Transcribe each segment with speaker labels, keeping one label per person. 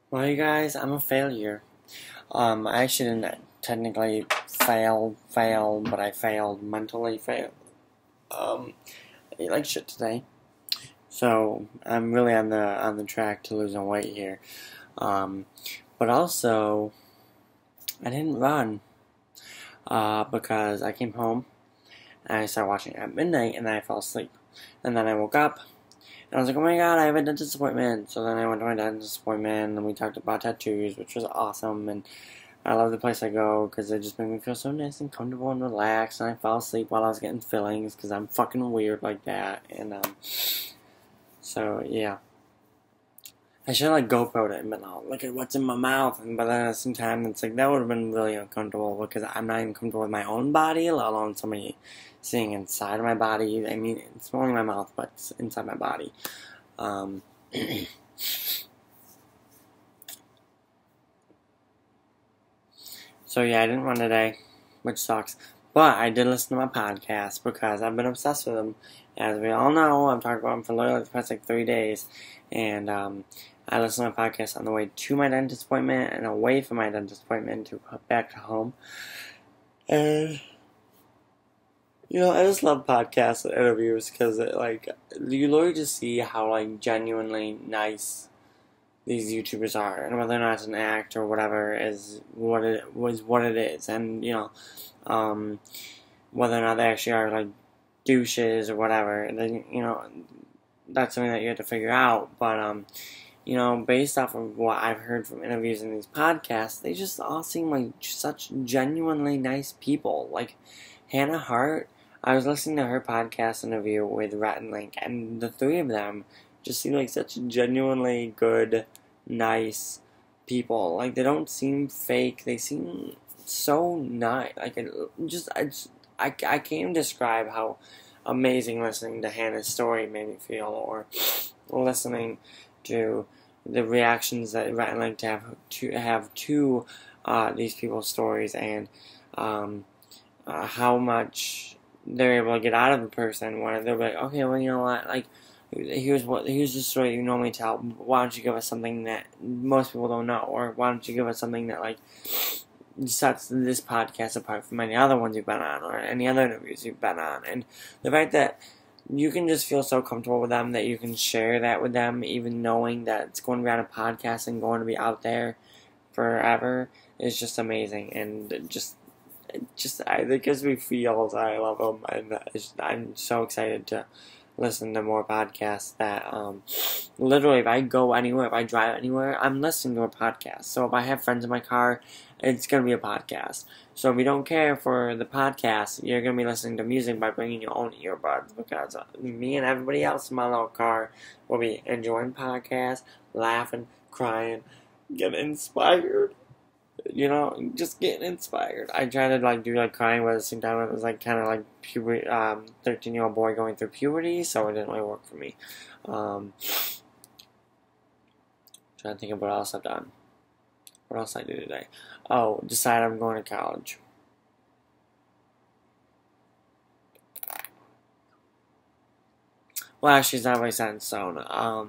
Speaker 1: Well, you guys, I'm a failure. I actually didn't technically fail, but I failed, mentally failed. I ate like shit today. So, I'm really on the track to losing weight here. But also, I didn't run, because I came home, and I started watching it at midnight, and then I fell asleep. And then I woke up, and I was like, oh my god, I have a dentist appointment. So then I went to my dentist appointment, and we talked about tattoos, which was awesome, and I love the place I go, because it just made me feel so nice and comfortable and relaxed, and I fell asleep while I was getting fillings, because I'm fucking weird like that, and, so, yeah. I should have, like, GoPro'd it and been like, look at what's in my mouth, but then at the same time, it's like, that would have been really uncomfortable, because I'm not even comfortable with my own body, let alone somebody seeing inside of my body. I mean, it's only my mouth, but it's inside my body. So yeah, I didn't run today, which sucks. But I did listen to my podcast because I've been obsessed with them. As we all know, I've talked about them for literally the past like 3 days. And I listened to my podcast on the way to my dentist appointment and away from my dentist appointment to back to home. And I just love podcasts and interviews because you literally just see how like genuinely nice these YouTubers are, and whether or not it's an act or whatever is what it is, and whether or not they actually are like douches or whatever, and then that's something that you have to figure out. But based off of what I've heard from interviews in these podcasts, they just all seem like such genuinely nice people. Like Hannah Hart, I was listening to her podcast interview with Rhett and Link, and the three of them just seem like such genuinely good, nice people. Like, they don't seem fake. They seem so nice. Like, I can't even describe how amazing listening to Hannah's story made me feel, or listening to the reactions that Rhett and Link have to these people's stories, and how much they're able to get out of a person when they're like, okay, well, you know what, like, here's the story you normally tell. Why don't you give us something that most people don't know, or why don't you give us something that like sets this podcast apart from any other ones you've been on, or any other interviews you've been on. And the fact that you can just feel so comfortable with them that you can share that with them, even knowing that it's going to be on a podcast and going to be out there forever, is just amazing. And it gives me feels. I love them, and I'm so excited to listen to more podcasts that, literally, if I go anywhere, if I drive anywhere, I'm listening to a podcast. So if I have friends in my car, it's going to be a podcast. So if you don't care for the podcast, you're going to be listening to music by bringing your own earbuds, because me and everybody else in my little car will be enjoying podcasts, laughing, crying, getting inspired. Just getting inspired. I tried to do crying, but at the same time it was kind of like puberty, 13-year-old boy going through puberty, so it didn't really work for me. Trying to think of what else I've done. What else I do today? Oh, decide I'm going to college. Well, actually, it's not really set in stone.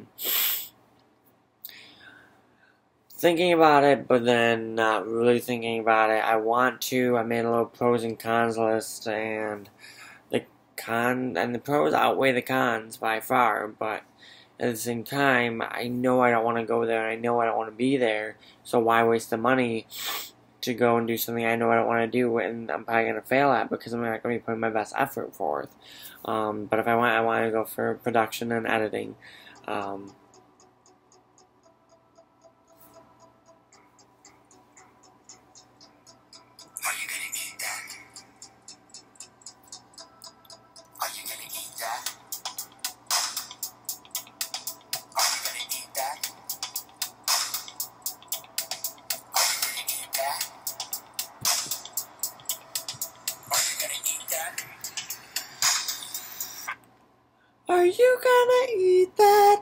Speaker 1: Thinking about it, but then not really thinking about it. I made a little pros and cons list, and the pros outweigh the cons by far, but at the same time, I know I don't want to go there, and I know I don't want to be there, so why waste the money to go and do something I know I don't want to do, and I'm probably going to fail at, because I'm not going to be putting my best effort forth. But if I want to go for production and editing. Are you gonna eat that?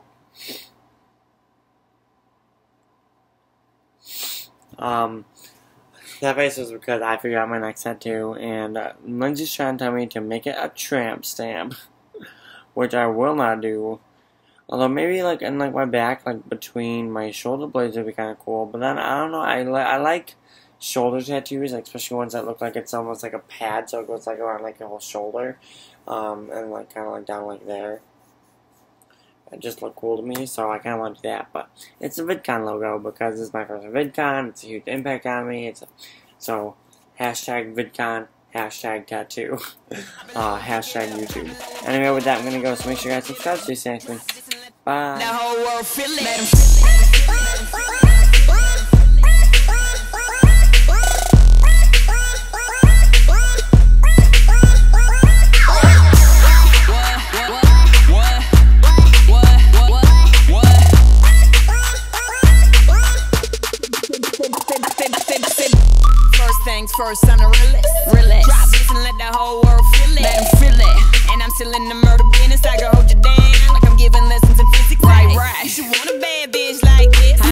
Speaker 1: That face was because I figured out my next tattoo, and Lindsay's trying to tell me to make it a tramp stamp, which I will not do. Although maybe like in like my back, like between my shoulder blades would be kind of cool. But then I don't know. I like shoulder tattoos, like especially ones that look like it's almost like a pad, so it goes like around like your whole shoulder, and like kind of like down like there. It just looked cool to me, so I kind of want to do that. But it's a VidCon logo because this is my first VidCon. It's a huge impact on me. So hashtag VidCon, hashtag tattoo, hashtag YouTube. Anyway, with that, I'm gonna go. So make sure you guys subscribe. Stay safe. Bye.
Speaker 2: The whole world feel it. First, I'm the realest. Drop this and let the whole world feel it. Let them feel it. And I'm still in the murder business. I can hold you down like I'm giving lessons in